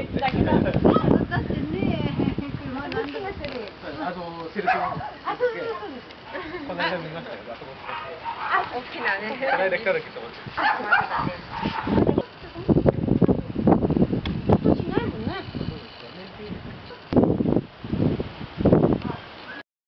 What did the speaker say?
だけど。だってね、車なんでもしてる。 セルトあ、そうです。 この間見ましたよ。あそこ。 大きなね。 この間来た時と思って。 あ、まだだね。